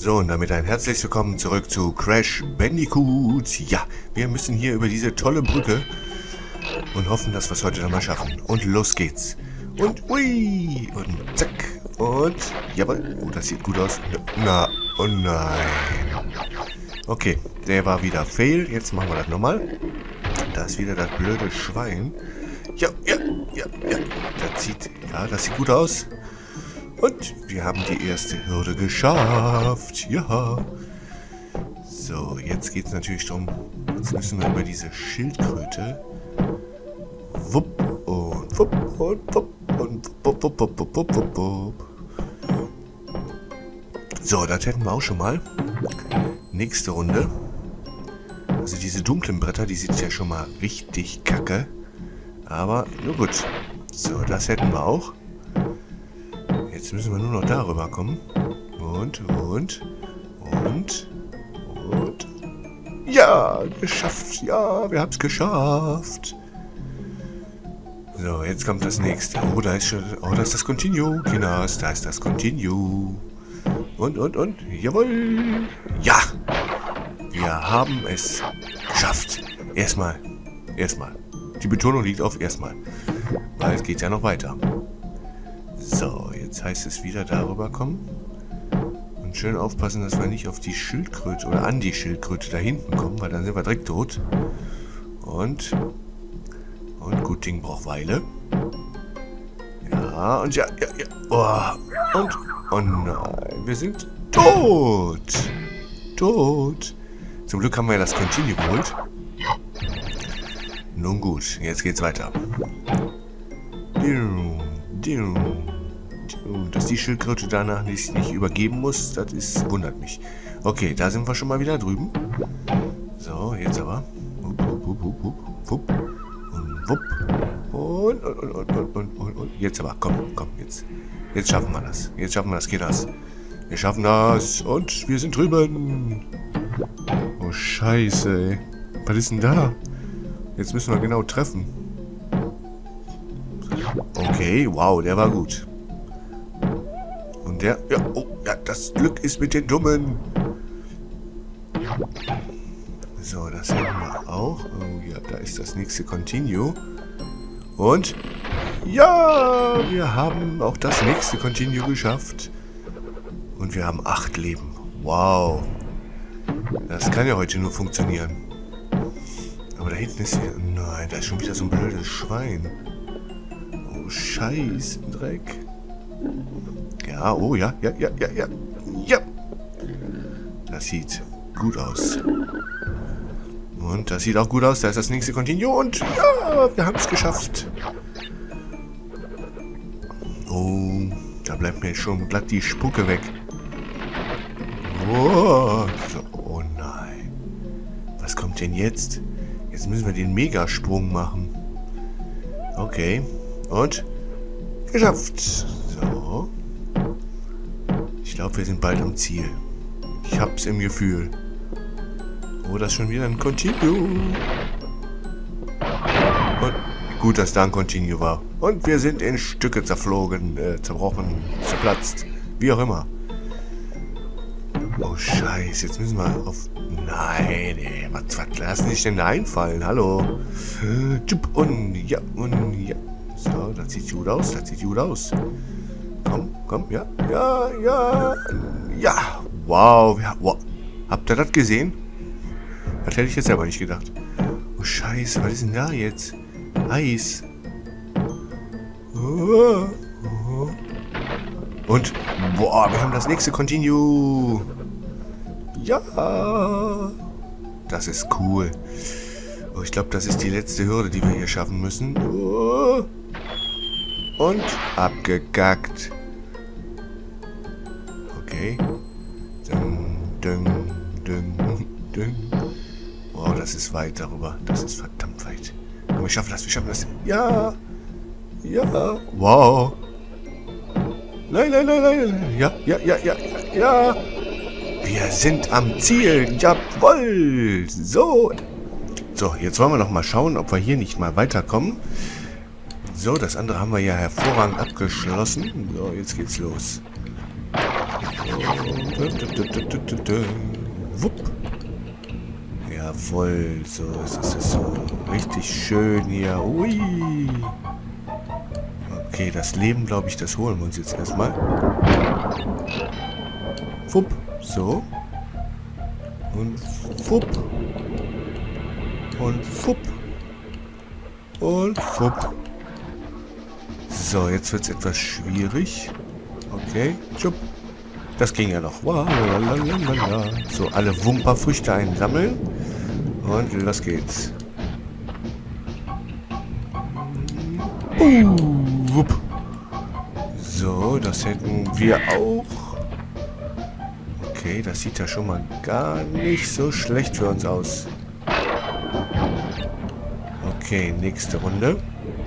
So, und damit ein herzliches Willkommen zurück zu Crash Bandicoot. Ja, wir müssen hier über diese tolle Brücke und hoffen, dass wir es heute nochmal schaffen. Und los geht's. Und ui, und zack, und jawohl. Oh, das sieht gut aus. Na, oh nein. Okay, der war wieder fail. Jetzt machen wir das nochmal. Da ist wieder das blöde Schwein. Ja. Das sieht gut aus. Und wir haben die erste Hürde geschafft. Ja. So, jetzt geht es natürlich darum, jetzt müssen wir über diese Schildkröte. Wupp und wupp und wupp und wupp, wupp, wupp, wupp, wupp, wupp, wupp. So, das hätten wir auch schon mal. Nächste Runde. Also diese dunklen Bretter, die sind ja schon mal richtig kacke. Aber nur gut. So, das hätten wir auch. Jetzt müssen wir nur noch darüber kommen. Und. Ja, geschafft. Ja, wir haben es geschafft. So, jetzt kommt das nächste. Oh, da ist schon. Oh, da ist das Continue. Kinas, da ist das Continue. Und. Jawohl. Ja. Wir haben es geschafft. Erstmal. Die Betonung liegt auf erstmal. Weil es geht ja noch weiter. So, jetzt heißt es wieder darüber kommen. Und schön aufpassen, dass wir nicht auf die Schildkröte oder an die Schildkröte da hinten kommen, weil dann sind wir direkt tot. Und gut Ding braucht Weile. Ja, und ja. Oh, und, oh nein, wir sind tot. Zum Glück haben wir ja das Continue geholt. Nun gut, jetzt geht's weiter. Dass die Schildkröte danach nicht übergeben muss, das wundert mich. Okay, da sind wir schon mal wieder drüben. So, jetzt aber. Wupp. Und jetzt aber, komm, jetzt. Jetzt schaffen wir das. Geht das. Wir schaffen das und wir sind drüben. Oh, scheiße, ey. Was ist denn da? Jetzt müssen wir genau treffen. Okay, wow, der war gut. Und der, das Glück ist mit den Dummen. So, das hätten wir auch. Oh ja, da ist das nächste Continue. Und, ja, wir haben auch das nächste Continue geschafft. Und wir haben 8 Leben. Wow. Das kann ja heute nur funktionieren. Aber da hinten ist hier, nein, da ist schon wieder so ein blödes Schwein. Oh, Scheiß, Dreck. Ja, oh ja. Das sieht gut aus. Und das sieht auch gut aus. Da ist das nächste Continue und ja, wir haben es geschafft. Oh, da bleibt mir schon glatt die Spucke weg. Oh, so, oh nein. Was kommt denn jetzt? Jetzt müssen wir den Megasprung machen. Okay. Und geschafft. So. Ich glaube, wir sind bald am Ziel. Ich hab's im Gefühl. Oh, das ist schon wieder ein Continue. Und gut, dass da ein Continue war. Und wir sind in Stücke zerflogen, zerbrochen, zerplatzt. Wie auch immer. Oh, Scheiße. Jetzt müssen wir auf... Nein, ey. Was lassen sich denn da einfallen? Hallo. Und ja. So, das sieht gut aus. Komm, ja. Wow. Habt ihr das gesehen? Das hätte ich jetzt aber nicht gedacht. Oh, Scheiße, was ist denn da jetzt? Eis. Und, boah, wir haben das nächste Continue. Ja. Das ist cool. Oh, ich glaube, das ist die letzte Hürde, die wir hier schaffen müssen. Oh. Und abgekackt. Okay. Ding. Wow, das ist weit darüber. Das ist verdammt weit. Aber wir schaffen das. Ja. Wow. Nein. Ja. Wir sind am Ziel. Jawohl. So, jetzt wollen wir noch mal schauen, ob wir hier nicht mal weiterkommen. So, das andere haben wir ja hervorragend abgeschlossen. So, jetzt geht's los. Wupp. Jawohl, so, es ist so richtig schön hier. Ui. Okay, das Leben, glaube ich, das holen wir uns jetzt erstmal. Wupp, so. Und wupp. Und wupp. Und wupp. So, jetzt wird es etwas schwierig. Okay, tschupp. Das ging ja noch. Wow, lalalala. So, alle Wumperfrüchte einsammeln. Und los geht's. Wupp. So, das hätten wir auch. Okay, das sieht ja schon mal gar nicht so schlecht für uns aus. Okay, nächste Runde.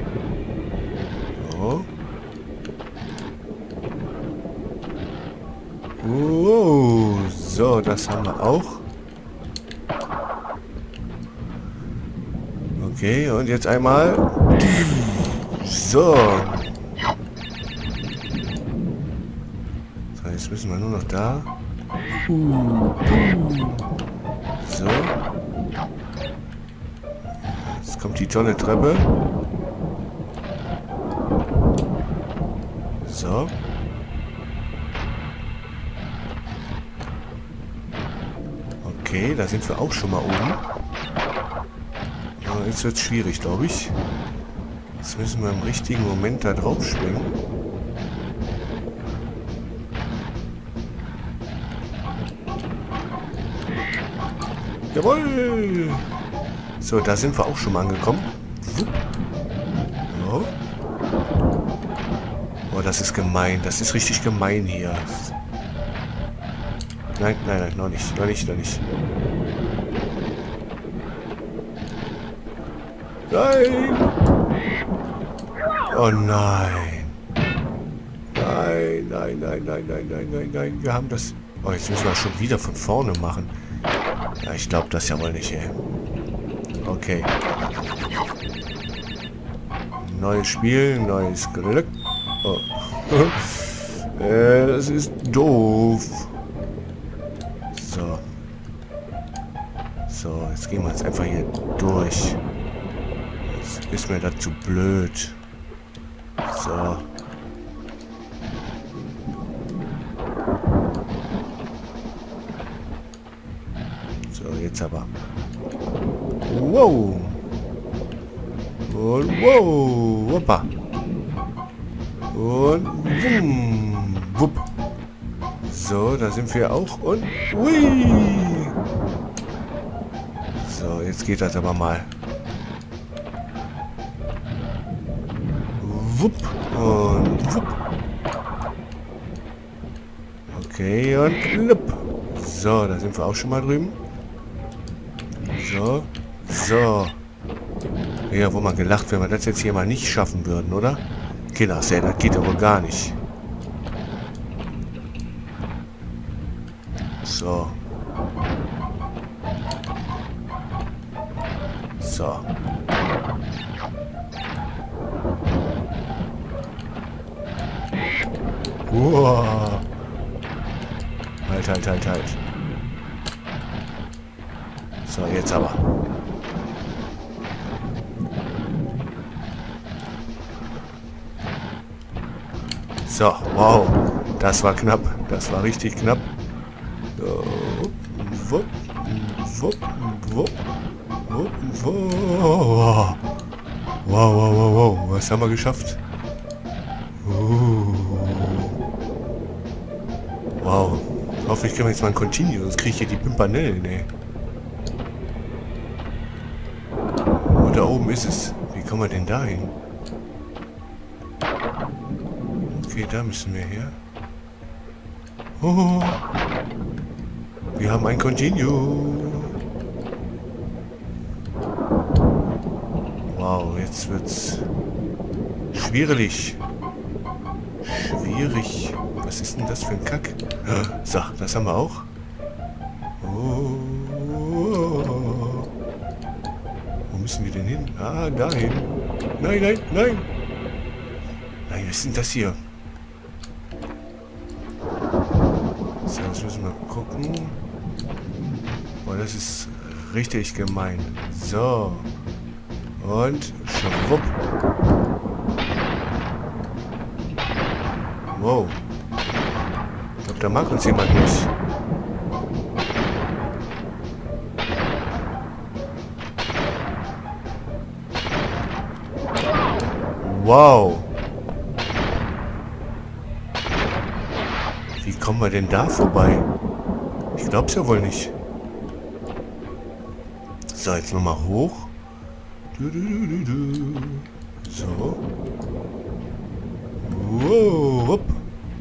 So. Oh, so, das haben wir auch. Okay, und jetzt einmal. So. So, jetzt müssen wir nur noch da. So. Jetzt kommt die tolle Treppe. So. Okay, da sind wir auch schon mal oben. Ja, jetzt wird es schwierig, glaube ich. Jetzt müssen wir im richtigen Moment da drauf springen. Jawohl! So, da sind wir auch schon mal angekommen. So. Oh, das ist gemein. Das ist richtig gemein hier. Nein, nein, nein, noch nicht. Noch nicht, noch nicht. Nein! Oh nein! Nein, nein, nein, nein, nein, nein, nein, nein. Wir haben das... Oh, jetzt müssen wir schon wieder von vorne machen. Ja, ich glaube das ja wohl nicht, ey. Okay. Neues Spiel, neues Glück. Oh. Das ist doof. So. So, jetzt gehen wir jetzt einfach hier durch. Jetzt ist mir das zu blöd. So. So, jetzt aber. Wow. Und wow. Hoppa. Und wumm. Wupp. So, da sind wir auch. Und hui. So, jetzt geht das aber mal. Wupp. Und wupp. Okay, und lupp. So, da sind wir auch schon mal drüben. So. So. Ja, wo man gelacht, wenn wir das jetzt hier mal nicht schaffen würden, oder? Kinders, ey, das geht aber gar nicht. So. So. Wow. Halt, halt, halt, halt. So, jetzt aber. So, wow. Das war knapp. Das war richtig knapp. So. Wupp, wupp, wupp, wupp, wupp. Wow, wow, wow, wow. Was haben wir geschafft? Wow. Hoffentlich können wir jetzt mal ein Continue, sonst kriege ich hier die Pimpanellen, ey. Und da oben ist es. Wie kommen wir denn da hin? Okay, da müssen wir her. Oh. Wir haben ein Continue. Wow, jetzt wird's schwierig. Schwierig. Was ist denn das für ein Kack? So, das haben wir auch. Oh. Wo müssen wir denn hin? Ah, dahin. Nein, nein, nein. Nein, was ist denn das hier? So, gucken. Boah, das ist richtig gemein. So. Und schwupp. Wow. Ich glaube, da mag uns jemand nicht. Wow. Wie kommen wir denn da vorbei? Ich glaub's ja wohl nicht. So, jetzt nochmal hoch. So. Wow. Wupp.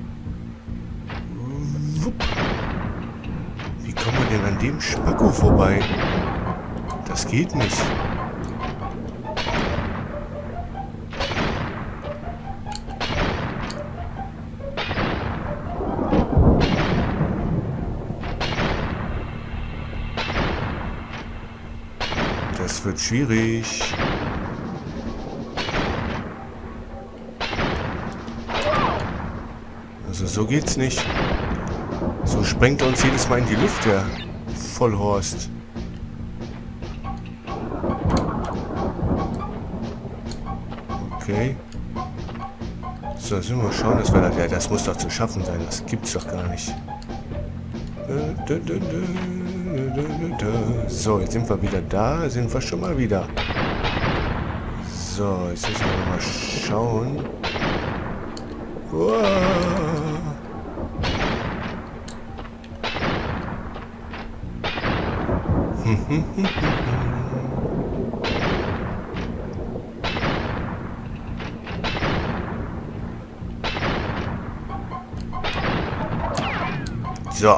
Wupp. Wie kommen wir denn an dem Spacko vorbei? Das geht nicht. Das wird schwierig. Also so geht's nicht. So sprengt er uns jedes Mal in die Luft, der Vollhorst. Okay. So, jetzt müssen wir schauen, dass wir das... Ja, das muss doch zu schaffen sein. Das gibt's doch gar nicht. So, jetzt sind wir wieder da. Sind wir schon mal wieder. So, jetzt müssen wir mal schauen. Wow. So.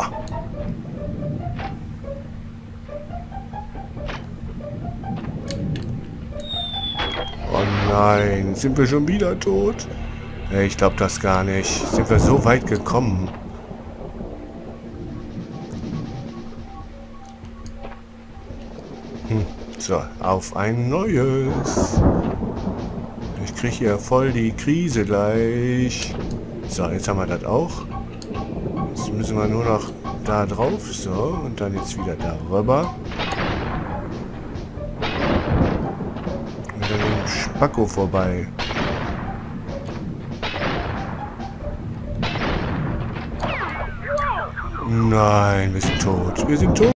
Oh nein, sind wir schon wieder tot? Ich glaube das gar nicht. Sind wir so weit gekommen? So, auf ein neues. Ich kriege hier voll die Krise gleich. So, jetzt haben wir das auch. Jetzt müssen wir nur noch da drauf. So, und dann jetzt wieder darüber. Und dann den Spacko vorbei. Nein, wir sind tot. Wir sind tot.